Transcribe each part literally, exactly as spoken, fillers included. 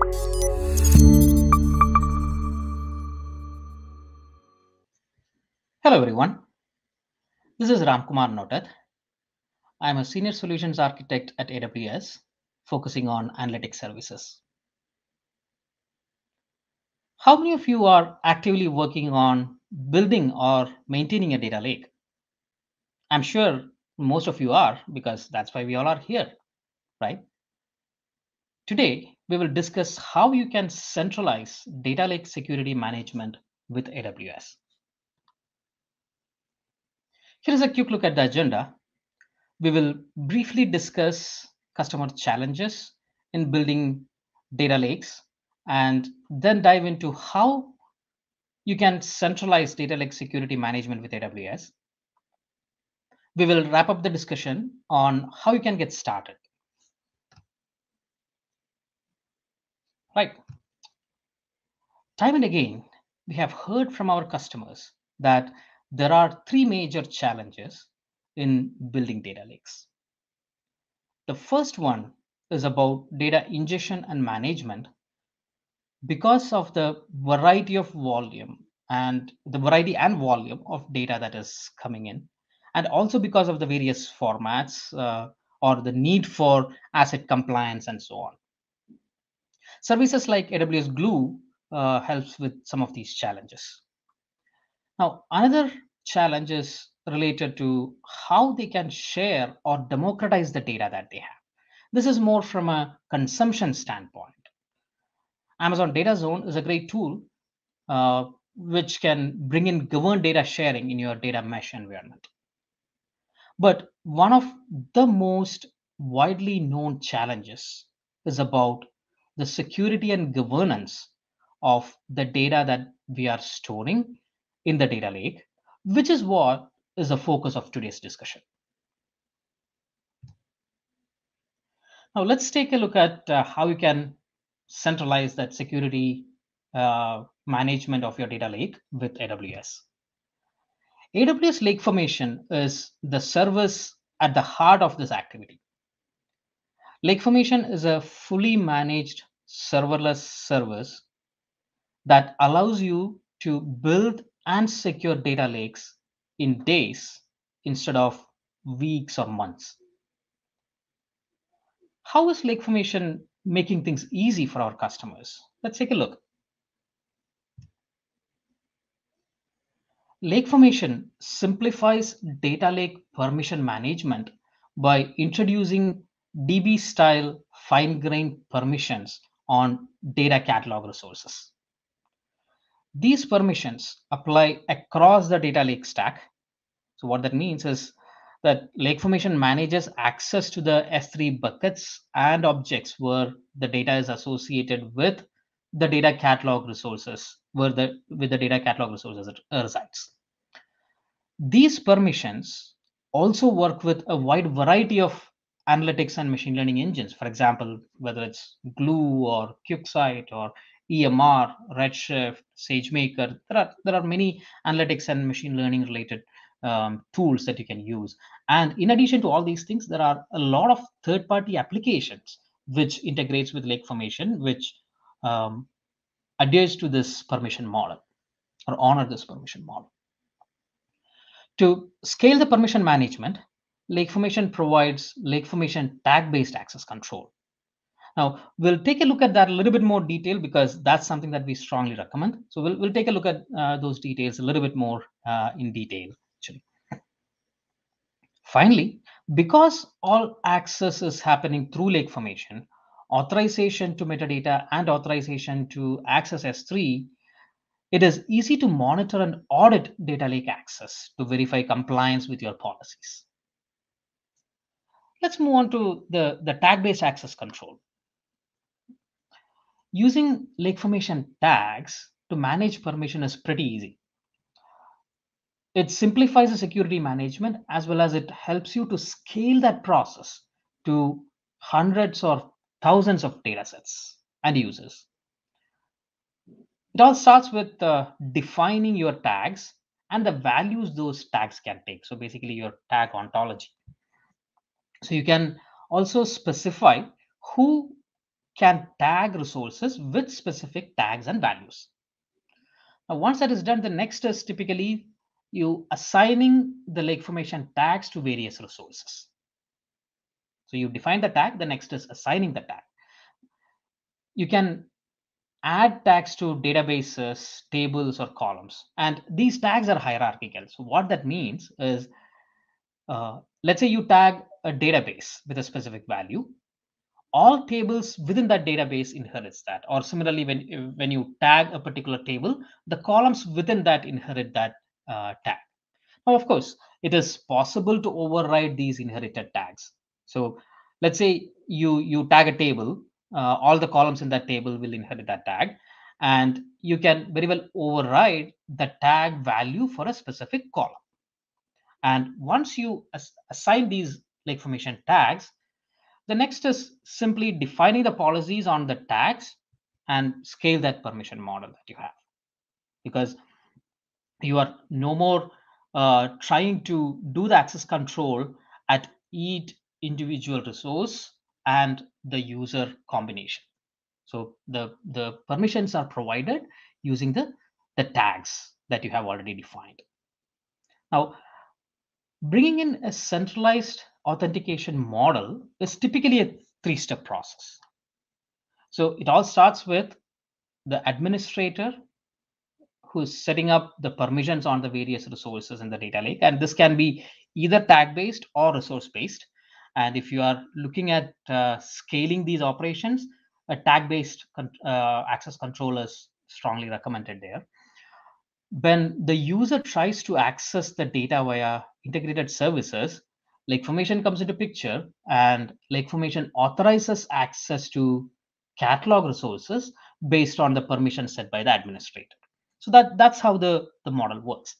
Hello everyone, this is Ramkumar Notat. I am a Senior Solutions Architect at A W S, focusing on analytics services. How many of you are actively working on building or maintaining a data lake? I'm sure most of you are, because that's why we all are here, right? Today, we will discuss how you can centralize data lake security management with A W S. Here is a quick look at the agenda. We will briefly discuss customer challenges in building data lakes and then dive into how you can centralize data lake security management with A W S. We will wrap up the discussion on how you can get started. Right. Time and again, we have heard from our customers that there are three major challenges in building data lakes. The first one is about data ingestion and management. Because of the variety of volume and the variety and volume of data that is coming in, and also because of the various formats uh, or the need for asset compliance and so on. Services like A W S Glue uh, helps with some of these challenges. Now, another challenge is related to how they can share or democratize the data that they have. This is more from a consumption standpoint. Amazon Data Zone is a great tool uh, which can bring in governed data sharing in your data mesh environment. But one of the most widely known challenges is about the security and governance of the data that we are storing in the data lake, which is what is the focus of today's discussion. Now, let's take a look at uh, how you can centralize that security uh, management of your data lake with A W S. A W S Lake Formation is the service at the heart of this activity. Lake Formation is a fully managed serverless service that allows you to build and secure data lakes in days instead of weeks or months. How is Lake Formation making things easy for our customers? Let's take a look. Lake Formation simplifies data lake permission management by introducing D B-style fine-grained permissions on data catalog resources. These permissions apply across the data lake stack. So what that means is that Lake Formation manages access to the S three buckets and objects where the data is associated with the data catalog resources, where the with the data catalog resources resides. These permissions also work with a wide variety of analytics and machine learning engines. For example, whether it's Glue or QuickSight or E M R, Redshift, SageMaker, there are there are many analytics and machine learning related um, tools that you can use. And in addition to all these things, there are a lot of third-party applications which integrates with Lake Formation, which um, adheres to this permission model or honor this permission model. To scale the permission management, Lake Formation provides Lake Formation tag-based access control. Now, we'll take a look at that a little bit more detail because that's something that we strongly recommend. So we'll, we'll take a look at uh, those details a little bit more uh, in detail, actually. Finally, because all access is happening through Lake Formation, authorization to metadata and authorization to access S three, it is easy to monitor and audit data lake access to verify compliance with your policies. Let's move on to the, the tag-based access control. Using Lake Formation tags to manage permission is pretty easy. It simplifies the security management as well as it helps you to scale that process to hundreds or thousands of data sets and users. It all starts with uh, defining your tags and the values those tags can take. So basically your tag ontology. So you can also specify who can tag resources with specific tags and values. Now, once that is done, the next is typically you assigning the lake formation tags to various resources. So you define the tag, the next is assigning the tag. You can add tags to databases, tables, or columns. And these tags are hierarchical. So what that means is, uh, let's say you tag a database with a specific value. All tables within that database inherits that. Or similarly, when, when you tag a particular table, the columns within that inherit that uh, tag. Now, of course, it is possible to override these inherited tags. So let's say you, you tag a table, uh, all the columns in that table will inherit that tag. And you can very well override the tag value for a specific column. And once you as- assign these lake formation tags, the next is simply defining the policies on the tags and scale that permission model that you have. Because you are no more uh, trying to do the access control at each individual resource and the user combination. So the, the permissions are provided using the, the tags that you have already defined. Now, bringing in a centralized authentication model is typically a three-step process. So it all starts with the administrator who's setting up the permissions on the various resources in the data lake. And this can be either tag based or resource based. And if you are looking at uh, scaling these operations, a tag based con- uh, access control is strongly recommended there. When the user tries to access the data via integrated services, lake formation comes into picture, and lake formation authorizes access to catalog resources based on the permission set by the administrator. So that that's how the the model works.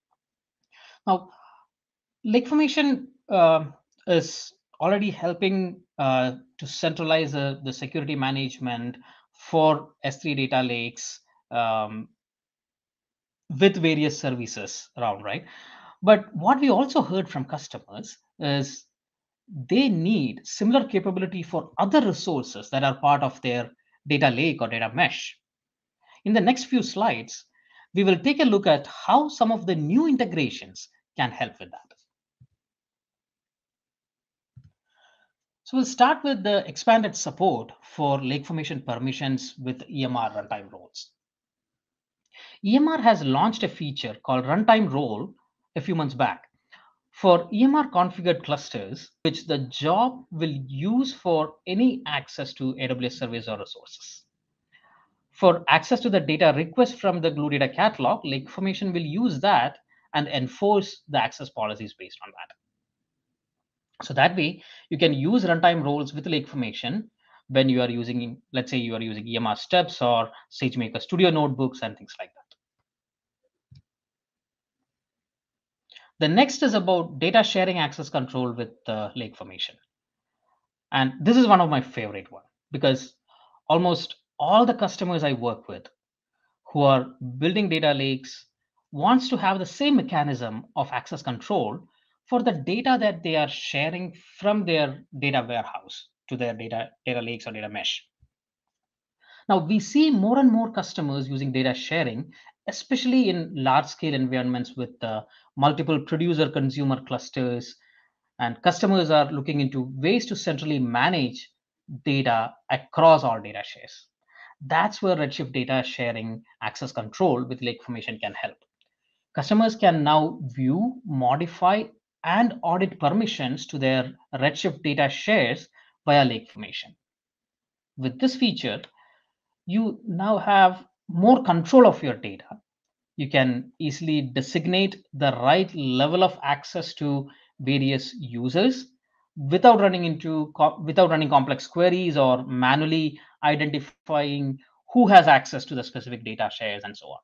Now, lake formation uh, is already helping uh, to centralize uh, the security management for S three data lakes um, with various services around, right? But what we also heard from customers is they need similar capability for other resources that are part of their data lake or data mesh. In the next few slides, we will take a look at how some of the new integrations can help with that. So we'll start with the expanded support for lake formation permissions with E M R Runtime Roles. E M R has launched a feature called Runtime Role a few months back for E M R configured clusters, which the job will use for any access to A W S service or resources. For access to the data request from the Glue Data Catalog, Lake Formation will use that and enforce the access policies based on that. So that way, you can use runtime roles with Lake Formation when you are using, let's say you are using E M R steps or SageMaker Studio notebooks and things like that. The next is about data sharing access control with uh, Lake Formation. And this is one of my favorite one because almost all the customers I work with who are building data lakes wants to have the same mechanism of access control for the data that they are sharing from their data warehouse to their data, data lakes or data mesh. Now, we see more and more customers using data sharing, especially in large scale environments with uh, multiple producer consumer clusters. And customers are looking into ways to centrally manage data across all data shares. That's where Redshift data sharing access control with Lake Formation can help. Customers can now view, modify, and audit permissions to their Redshift data shares via Lake Formation. With this feature, you now have more control of your data. You can easily designate the right level of access to various users without running into without running complex queries or manually identifying who has access to the specific data shares and so on.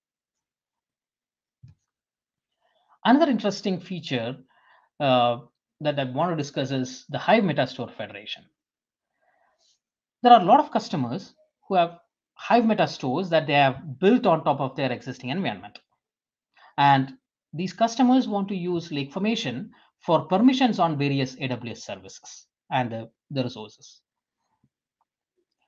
Another interesting feature uh, that I want to discuss is the Hive Metastore Federation. There are a lot of customers who have Hive Metastores that they have built on top of their existing environment. And these customers want to use Lake Formation for permissions on various A W S services and the, the resources.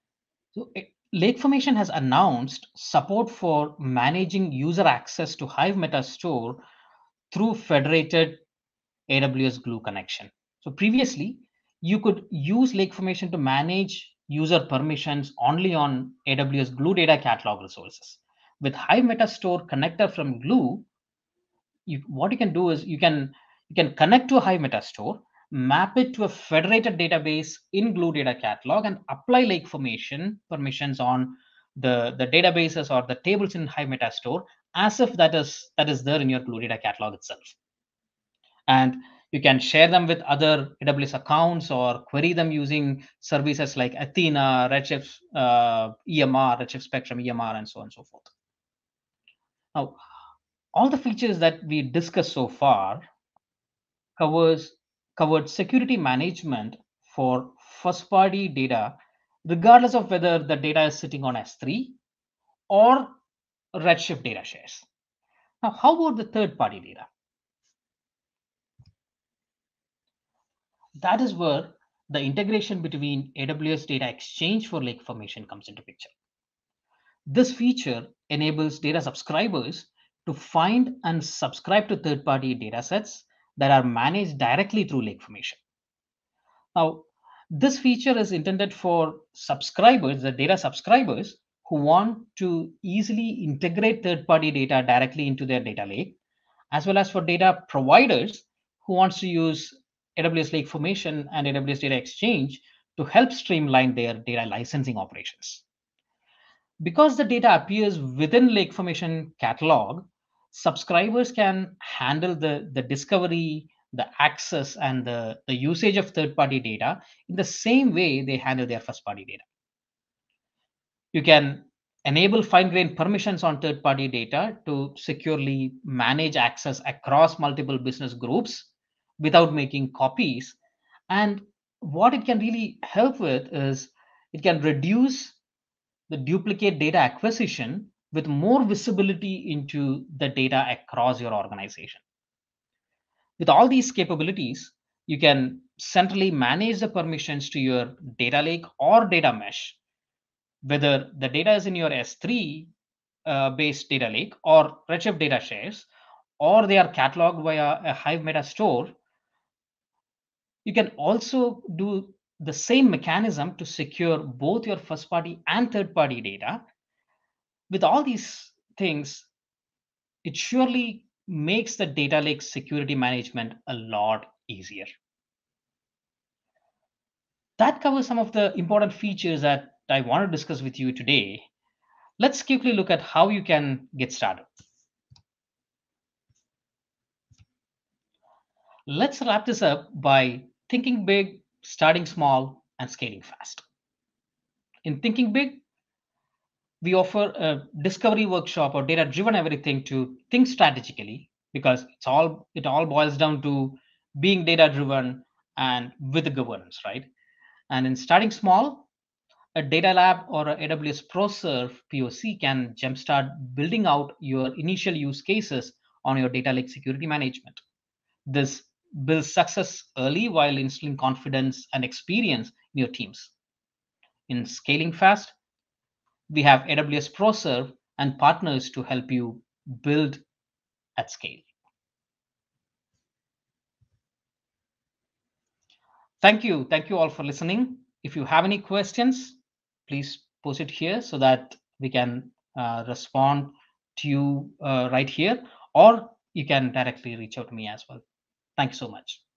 So eh, Lake Formation has announced support for managing user access to Hive Metastore through federated A W S Glue connection. So previously, you could use Lake Formation to manage user permissions only on A W S Glue data catalog resources. With Hive Metastore connector from Glue, you, what you can do is you can you can connect to a Hive Metastore, map it to a federated database in Glue data catalog, and apply Lake Formation permissions on the the databases or the tables in Hive Metastore as if that is that is there in your Glue data catalog itself. And you can share them with other A W S accounts or query them using services like Athena, Redshift, uh, E M R, Redshift Spectrum, E M R, and so on and so forth. Now, all the features that we discussed so far covers covered security management for first party data, regardless of whether the data is sitting on S three or Redshift data shares. Now, how about the third party data? That is where the integration between A W S Data Exchange for Lake Formation comes into picture. This feature enables data subscribers to find and subscribe to third-party datasets that are managed directly through Lake Formation. Now, this feature is intended for subscribers, the data subscribers who want to easily integrate third-party data directly into their data lake, as well as for data providers who wants to use A W S Lake Formation and A W S Data Exchange to help streamline their data licensing operations. Because the data appears within Lake Formation catalog, subscribers can handle the, the discovery, the access, and the, the usage of third-party data in the same way they handle their first-party data. You can enable fine-grained permissions on third-party data to securely manage access across multiple business groups without making copies. And what it can really help with is it can reduce the duplicate data acquisition with more visibility into the data across your organization. With all these capabilities, you can centrally manage the permissions to your data lake or data mesh, whether the data is in your S three uh, based data lake or Redshift data shares, or they are cataloged via a Hive Metastore. You can also do the same mechanism to secure both your first party and third party data. With all these things, it surely makes the data lake security management a lot easier. That covers some of the important features that I want to discuss with you today. Let's quickly look at how you can get started. Let's wrap this up by thinking big, starting small, and scaling fast. In thinking big, we offer a discovery workshop or data driven everything to think strategically, because it's all it all boils down to being data driven and with the governance, right? And in starting small, a data lab or a AWS ProServe P O C can jumpstart building out your initial use cases on your data lake security management. This builds success early while instilling confidence and experience in your teams. In scaling fast, we have A W S ProServe and partners to help you build at scale. Thank you. Thank you all for listening. If you have any questions, please post it here so that we can uh, respond to you uh, right here, or you can directly reach out to me as well. Thank you so much.